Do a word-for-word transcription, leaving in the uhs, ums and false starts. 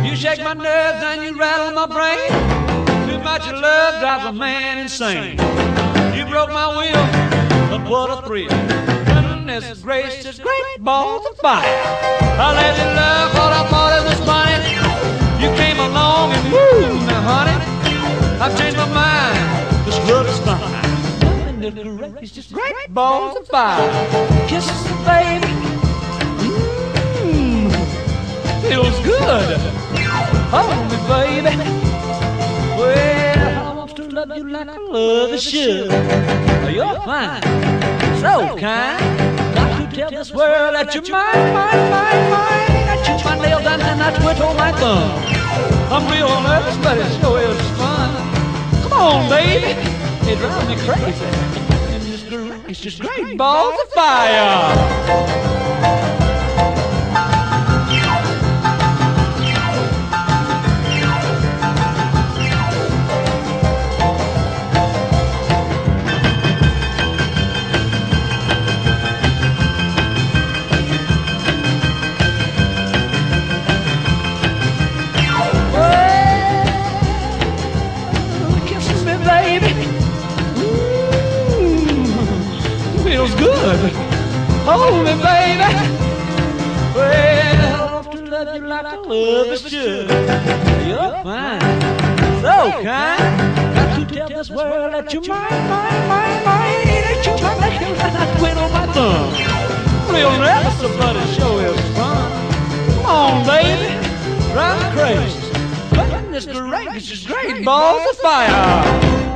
You shake my nerves and you rattle my brain. Too much of love drives a man insane. You broke my will, but what a thrill. Goodness gracious, great balls of fire. I let you love what I thought it was funny. You came along and woo, now honey, I've changed my mind. This love is fine. It's just great balls of fire. Kisses, baby. Mmm, feels good. Hold me, baby. Well, I want to love you like I love you should. You're fine, so kind. Got to tell this world that you're mine, mine, mine, mine. I chew my nails down and I twiddle my thumb. I'm real nervous, but it sure is fun. Come on, baby. It drives me crazy. It's just great balls of fire. Feels good. Hold me, baby. Well, I want to love you like I love you should. You're fine, so kind. Got to tell this world that you're mine, mine, mine, mine. That you're my nails and I twiddle my thumb. Real nervous, but it sure is fun. Come on, baby, drive me crazy. Goodness gracious, great balls of fire.